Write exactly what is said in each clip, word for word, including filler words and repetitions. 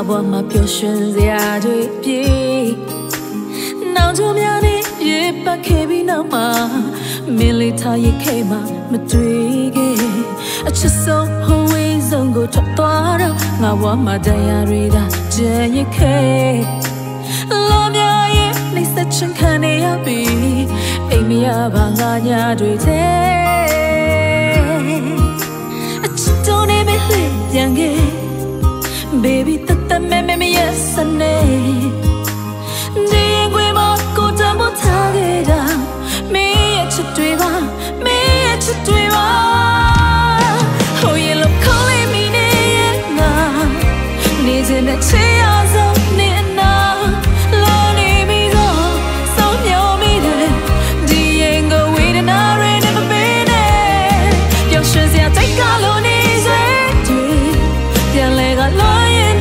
ဘွားမှာပျော်ရွှင်စရာတွေပြေနောင်ကြများနဲ့ရေပတ်ခဲ့ပြီးနောက်မှာမင်းလေးထားရိတ်ခဲ့မှမတွေ့ခဲ့အချစ်ဆုံးဟိုဝေးဆုံးကိုထွက်သွားတော့ငါဘွားမှာတရားတွေသာကြံရခဲ့လောများရဲ့နှိမ့်ဆက်ချင်ခံနေရပြီအိမ်မရပါငါညာတွေတဲ့အချစ်တော်နေမလေးပြန်ခဲ့ Baby တတ်တမဲမဲမရစနေဒီရင်ခွေမှာကိုတမ်းမထားခဲ့တာမင်းရဲ့ချစ်တွေပါမင်းရဲ့ချစ်တွေပါဟိုရင်လို့ခေါ်လေးမိနေရဲ့ငါနေချင်တဲ့ချစ်ရဆုံးနေနာလောနေမိတော့စောင်းမျောမိတယ်ဒီရင်ကိုဝေဒနာတွေနဲ့မပေးနဲ့ပျော်ရွှင်စရာတိတ်ကလို့နေစေတွေပြန်လဲကလော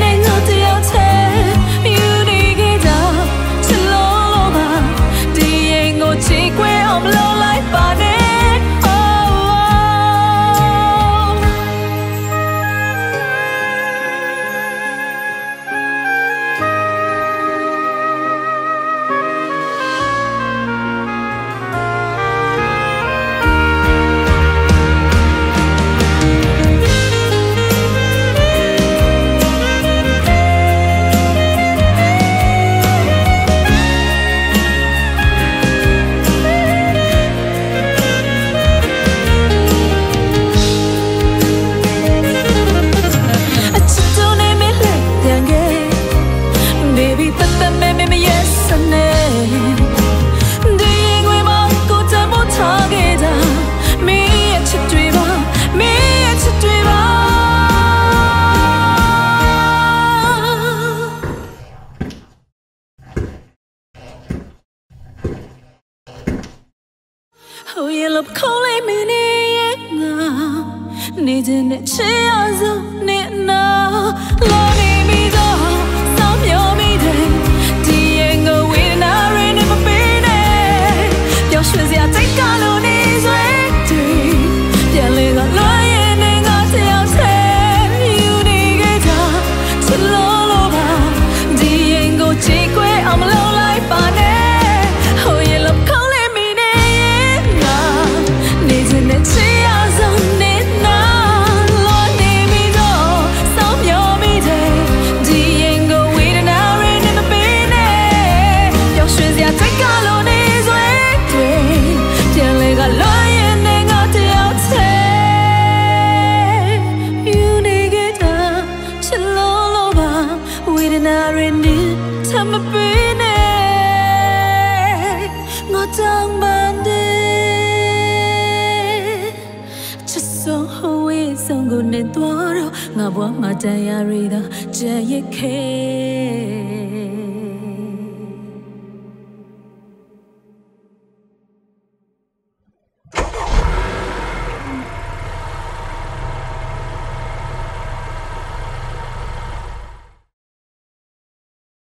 Oh, you love calling me now. Need in the chairs of Nina. Lonely me though, some your meeting. Diego win a rain in my baby. Your shoes, ya take a loan is waiting. Your little lion and got your tail. You need it up to low over. Diego, take away, I'm low like bunny. Oh, you love calling. Ngà bó mà tay à rì đó chả yết khê